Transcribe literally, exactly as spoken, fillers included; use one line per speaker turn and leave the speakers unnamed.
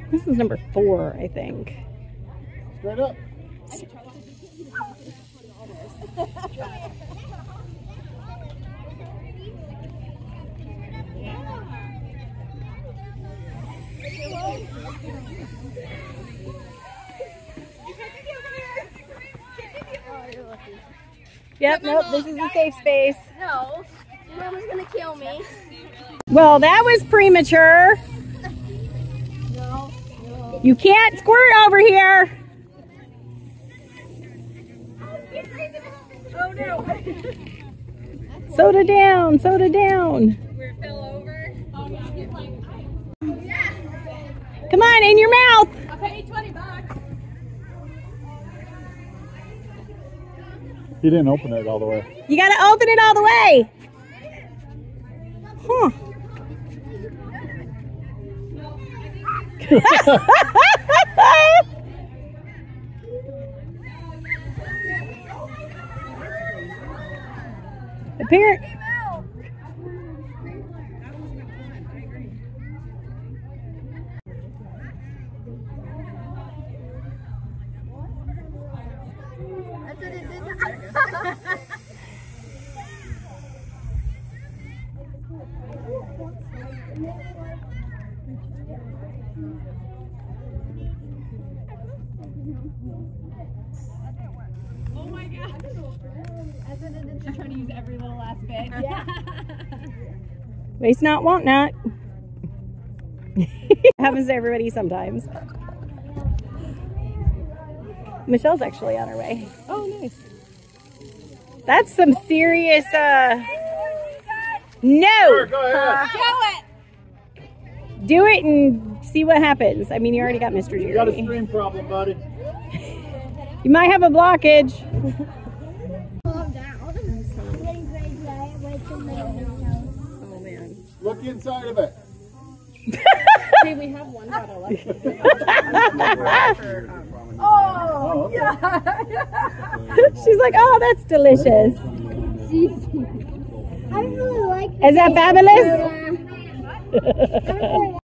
This is number four, I think.
Straight up.
Yep, nope, this is a safe space.
No, Mama's gonna kill me.
Well, that was premature.
No, no.
You can't squirt over here.
Oh no.
Soda down, soda down.
Where it fell over. Oh yeah.
Come on, in your mouth.
I'll pay you twenty bucks.
He didn't open it all the way.
You gotta open it all the way. Huh. Apparent.
That's what it did. Oh my god. She's trying to use every little last bit. Yeah.
Waste not, want not. Happens to everybody sometimes. Michelle's actually on her way. Oh, nice. That's some serious, uh... No!
Sure, go ahead.
Do it!
Do it and see what happens. I mean, you already got Mister
You got a
Jerry.
stream problem, buddy.
You might have a blockage.
Calm down. Oh man.
Look inside of it.
Hey, we have one bottle left.
Oh,
Oh,
okay.
yeah.
She's like, oh, that's delicious.
I really like
Is that fabulous?
it.